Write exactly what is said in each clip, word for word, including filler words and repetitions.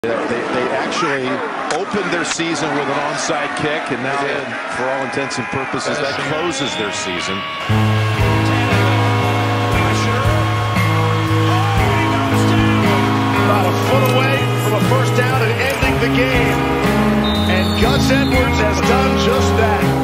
They, they actually opened their season with an onside kick, and now, for all intents and purposes, that closes their season. About a foot away from a first down and ending the game. And Gus Edwards has done just that.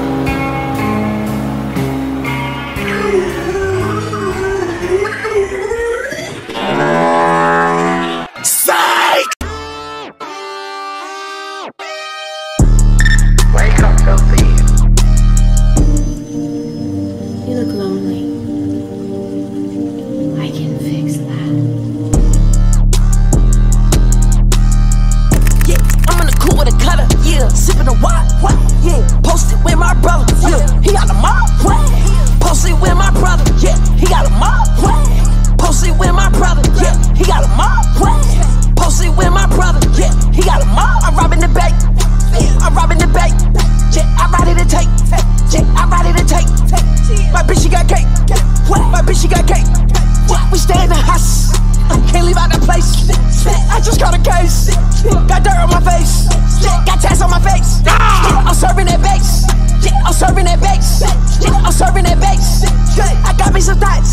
Wake up, filthy. You look lonely. I can fix that. Yeah, I'm in the cool with a cutter. Yeah, sipping a wine. Yeah, posted with my brother. Yeah, he got a mob. Posted with my brother. Yeah, he got a mob. Posted with my brother. Yeah, he got a mob. Posted with my brother. Yeah, he got a mob. I'm robbing the bank. I'm robbing the bank. Yeah, I ride it and take. Yeah, I ride it and take. My bitch, she got cake. My bitch, she got cake. We stay in the house. Can't leave out the place. I just caught a case. Got dirt on my face. Got tats on my face. I'm serving that base. I'm serving that base. I'm serving that base. I got me some thoughts.